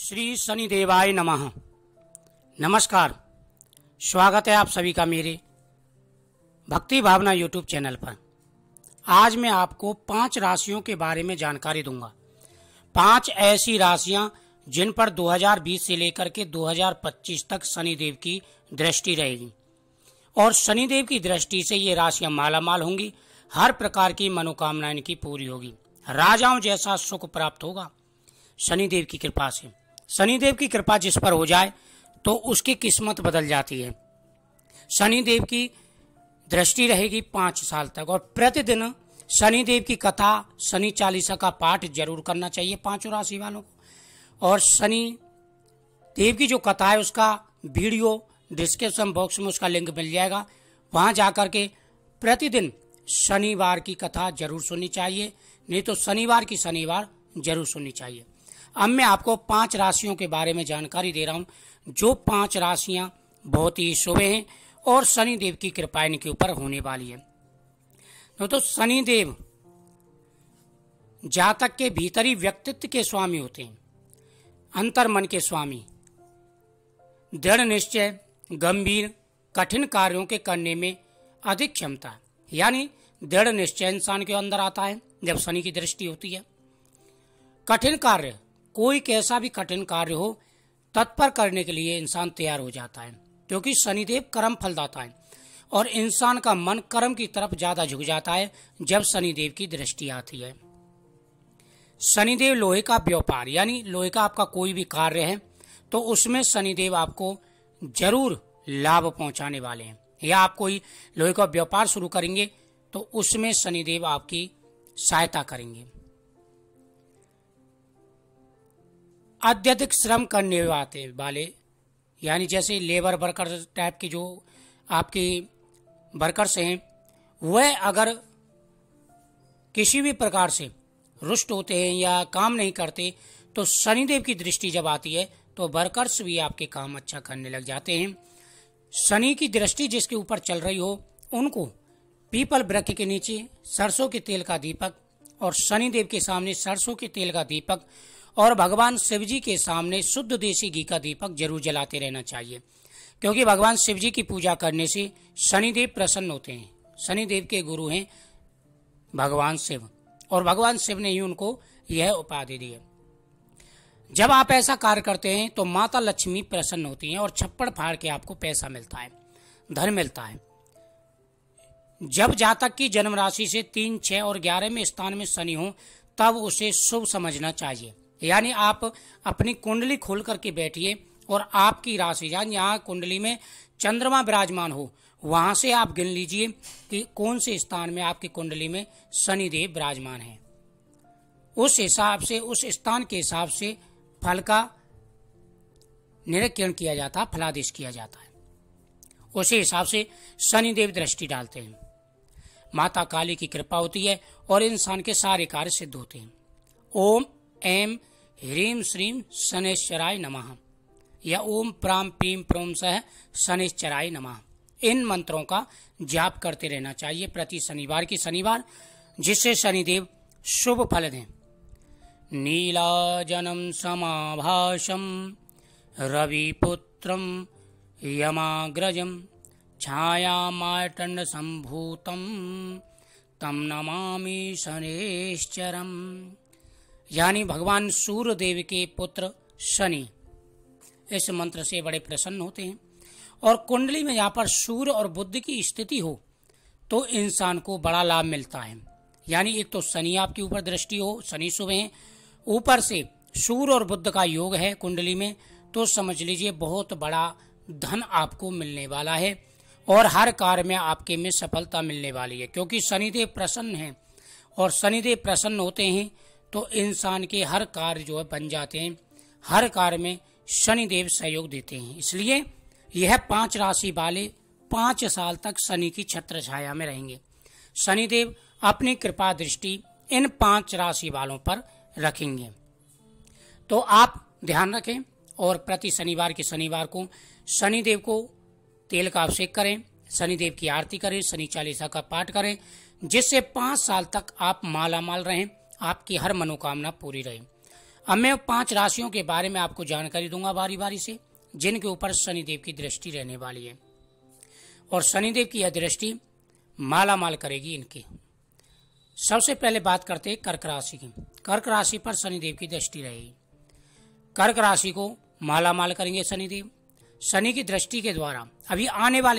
श्री शनिदेवाय नमः। नमस्कार, स्वागत है आप सभी का मेरे भक्ति भावना यूट्यूब चैनल पर। आज मैं आपको 5 राशियों के बारे में जानकारी दूंगा। 5 ऐसी राशियां जिन पर 2020 से लेकर के 2025 तक शनिदेव की दृष्टि रहेगी और शनिदेव की दृष्टि से ये राशियां मालामाल होंगी। हर प्रकार की मनोकामनाएं इनकी पूरी होगी। राजाओं जैसा सुख प्राप्त होगा शनिदेव की कृपा से। शनिदेव की कृपा जिस पर हो जाए तो उसकी किस्मत बदल जाती है। शनिदेव की दृष्टि रहेगी 5 साल तक और प्रतिदिन शनिदेव की कथा, शनि चालीसा का पाठ जरूर करना चाहिए 5 राशि वालों को। और शनि देव की जो कथा है उसका वीडियो डिस्क्रिप्शन बॉक्स में उसका लिंक मिल जाएगा। वहां जाकर के प्रतिदिन शनिवार की कथा जरूर सुननी चाहिए, नहीं तो शनिवार की शनिवार जरूर सुननी चाहिए। अब मैं आपको 5 राशियों के बारे में जानकारी दे रहा हूं, जो 5 राशियां बहुत ही शुभ हैं और शनिदेव की कृपा इनके ऊपर होने वाली है। तो शनिदेव जातक के भीतरी व्यक्तित्व के स्वामी होते हैं, अंतर मन के स्वामी। दृढ़ निश्चय, गंभीर कठिन कार्यों के करने में अधिक क्षमता, यानी दृढ़ निश्चय इंसान के अंदर आता है जब शनि की दृष्टि होती है। कठिन कार्य, कोई कैसा भी कठिन कार्य हो तत्पर करने के लिए इंसान तैयार हो जाता है, क्योंकि शनिदेव कर्म फलदाता है और इंसान का मन कर्म की तरफ ज्यादा झुक जाता है जब शनिदेव की दृष्टि आती है। शनिदेव लोहे का व्यापार, यानी लोहे का आपका कोई भी कार्य है तो उसमें शनिदेव आपको जरूर लाभ पहुंचाने वाले हैं। या आप कोई लोहे का व्यापार शुरू करेंगे तो उसमें शनिदेव आपकी सहायता करेंगे। अत्यधिक श्रम करने वाले, यानी जैसे लेबर वर्कर टाइप की जो आपकी वर्कर्स हैं, वह अगर किसी भी प्रकार से रुष्ट होते हैं या काम नहीं करते तो शनिदेव की दृष्टि जब आती है तो वर्कर्स भी आपके काम अच्छा करने लग जाते हैं। शनि की दृष्टि जिसके ऊपर चल रही हो उनको पीपल वृक्ष के नीचे सरसों के तेल का दीपक और शनिदेव के सामने सरसों के तेल का दीपक और भगवान शिव जी के सामने शुद्ध देसी घी का दीपक जरूर जलाते रहना चाहिए, क्योंकि भगवान शिव जी की पूजा करने से शनिदेव प्रसन्न होते हैं। शनिदेव के गुरु हैं भगवान शिव और भगवान शिव ने ही उनको यह उपाधि दी है। जब आप ऐसा कार्य करते हैं तो माता लक्ष्मी प्रसन्न होती हैं और छप्पड़ फाड़ के आपको पैसा मिलता है, धन मिलता है। जब जातक की जन्म राशि से 3, 6 और 11वें स्थान में शनि हो तब उसे शुभ समझना चाहिए। यानी आप अपनी कुंडली खोल करके बैठिए और आपकी राशि, यानी यहाँ कुंडली में चंद्रमा विराजमान हो, वहां से आप गिन लीजिए कि कौन से स्थान में आपकी कुंडली में शनिदेव विराजमान है। उस हिसाब से, उस स्थान के हिसाब से फल का निरीक्षण किया जाता है, फलादेश किया जाता है। उसी हिसाब से शनिदेव दृष्टि डालते हैं। माता काली की कृपा होती है और इंसान के सारे कार्य सिद्ध होते हैं। ओम ऐं ह्रीं श्रीं शनैश्चराय नमः या ओम प्राम पीम प्रोम सह शनैश्चराय नमः, इन मंत्रों का जाप करते रहना चाहिए प्रति शनिवार की शनिवार, जिससे शनिदेव शुभ फल दें। नीलाजनम समाभासम रविपुत्रम यमाग्रजम छायामार्तंड संभूतम तम नमामि शनैश्चरम, यानी भगवान सूर्य देव के पुत्र शनि इस मंत्र से बड़े प्रसन्न होते हैं। और कुंडली में यहाँ पर सूर्य और बुध की स्थिति हो तो इंसान को बड़ा लाभ मिलता है। यानी एक तो शनि आपके ऊपर दृष्टि हो, शनि शुभ है, ऊपर से सूर्य और बुध का योग है कुंडली में, तो समझ लीजिए बहुत बड़ा धन आपको मिलने वाला है और हर कार्य में आपके में सफलता मिलने वाली है, क्योंकि शनिदेव प्रसन्न है और शनिदेव प्रसन्न होते हैं तो इंसान के हर कार्य जो है बन जाते हैं। हर कार्य में शनिदेव सहयोग देते हैं। इसलिए यह 5 राशि वाले 5 साल तक शनि की छत्र छाया में रहेंगे। शनिदेव अपनी कृपा दृष्टि इन 5 राशि वालों पर रखेंगे। तो आप ध्यान रखें और प्रति शनिवार के शनिवार को शनिदेव को तेल का अभिषेक करें, शनिदेव की आरती करें, शनि चालीसा का पाठ करें, जिससे 5 साल तक आप माला माल रहें, आपकी हर मनोकामना पूरी रहे। अब मैं 5 राशियों के बारे में आपको जानकारी दूंगा बारी बारी से, जिनके ऊपर शनिदेव की दृष्टि रहने वाली है और शनिदेव की यह दृष्टि माला माल करेगी इनकी। सबसे पहले बात करते हैं कर्क राशि की। कर्क राशि पर शनिदेव की दृष्टि रहेगी। कर्क राशि को माला माल करेंगे शनिदेव। शनि की दृष्टि के द्वारा अभी आने वाले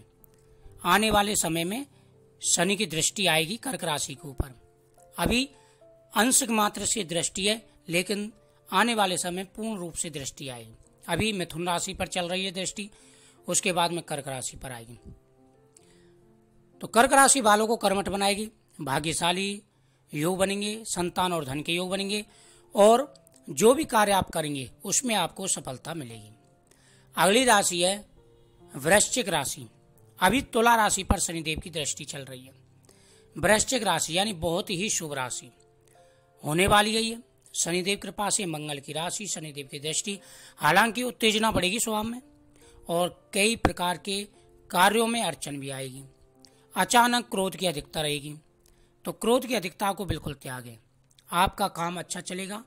समय में शनि की दृष्टि आएगी कर्क राशि के ऊपर। अभी अंश मात्र से दृष्टि है, लेकिन आने वाले समय पूर्ण रूप से दृष्टि आएगी। अभी मिथुन राशि पर चल रही है दृष्टि, उसके बाद में कर्क राशि पर आएगी। तो कर्क राशि वालों को कर्मठ बनाएगी, भाग्यशाली योग बनेंगे, संतान और धन के योग बनेंगे और जो भी कार्य आप करेंगे उसमें आपको सफलता मिलेगी। अगली राशि है वृश्चिक राशि। अभी तुला राशि पर शनिदेव की दृष्टि चल रही है। वृश्चिक राशि यानी बहुत ही शुभ राशि होने वाली है ये। शनिदेव कृपा से मंगल की राशि, शनिदेव की दृष्टि, हालांकि उत्तेजना बढ़ेगी स्वभाव में और कई प्रकार के कार्यों में अड़चन भी आएगी। अचानक क्रोध की अधिकता रहेगी, तो क्रोध की अधिकता को बिल्कुल त्यागें। आपका काम अच्छा चलेगा।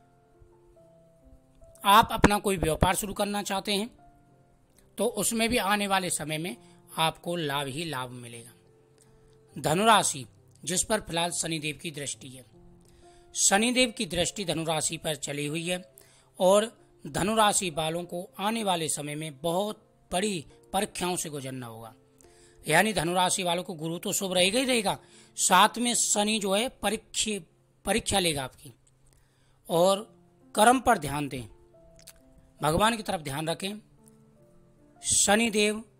आप अपना कोई व्यापार शुरू करना चाहते हैं तो उसमें भी आने वाले समय में आपको लाभ ही लाभ मिलेगा। धनुराशि, जिस पर फिलहाल शनिदेव की दृष्टि है। शनिदेव की दृष्टि धनुराशि पर चली हुई है और धनुराशि वालों को आने वाले समय में बहुत बड़ी परीक्षाओं से गुजरना होगा। यानी धनुराशि वालों को गुरु तो शुभ रहेगा ही रहेगा, साथ में शनि जो है परीक्षा लेगा आपकी। और कर्म पर ध्यान दें, भगवान की तरफ ध्यान रखें। शनिदेव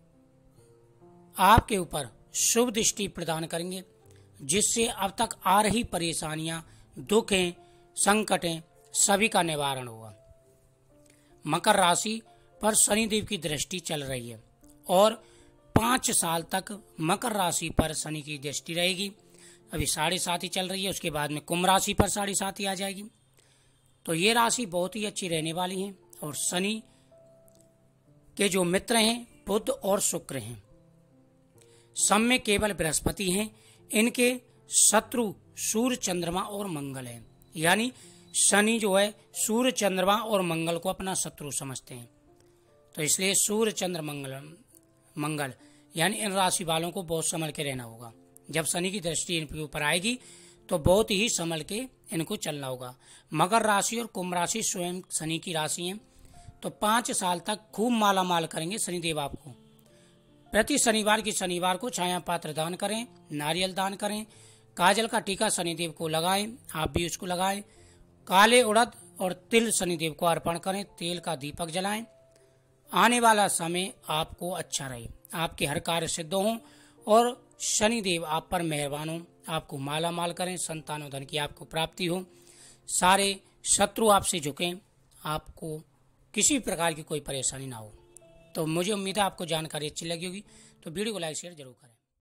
आपके ऊपर शुभ दृष्टि प्रदान करेंगे, जिससे अब तक आ रही परेशानियां, दुखें, संकटें सभी का निवारण होगा। मकर राशि पर शनिदेव की दृष्टि चल रही है और 5 साल तक मकर राशि पर शनि की दृष्टि रहेगी। अभी 7.5 ही चल रही है, उसके बाद में कुंभ राशि पर 7.5 ही आ जाएगी। तो ये राशि बहुत ही अच्छी रहने वाली है और शनि के जो मित्र हैं बुध और शुक्र हैं, सम में केवल बृहस्पति हैं। इनके शत्रु सूर्य, चंद्रमा और मंगल हैं। यानी शनि जो है सूर्य, चंद्रमा और मंगल को अपना शत्रु समझते हैं। तो इसलिए सूर्य, चंद्र, मंगल यानी इन राशि वालों को बहुत संभल के रहना होगा। जब शनि की दृष्टि इनके ऊपर आएगी तो बहुत ही संभल के इनको चलना होगा। मकर राशि और कुंभ राशि स्वयं शनि की राशि हैं, तो 5 साल तक खूब माला माल करेंगे शनिदेव आपको। प्रति शनिवार को छाया पात्र दान करें, नारियल दान करें, काजल का टीका शनिदेव को लगाएं, आप भी उसको लगाएं। काले उड़द और तिल शनिदेव को अर्पण करें, तेल का दीपक जलाएं। आने वाला समय आपको अच्छा रहे, आपके हर कार्य सिद्ध हों और शनिदेव आप पर मेहरबान हों, आपको माला माल करें, संतान धन की आपको प्राप्ति हो, सारे शत्रु आपसे झुकें, आपको किसी प्रकार की कोई परेशानी ना हो। तो मुझे उम्मीद है आपको जानकारी अच्छी लगी होगी, तो वीडियो को लाइक शेयर जरूर करें।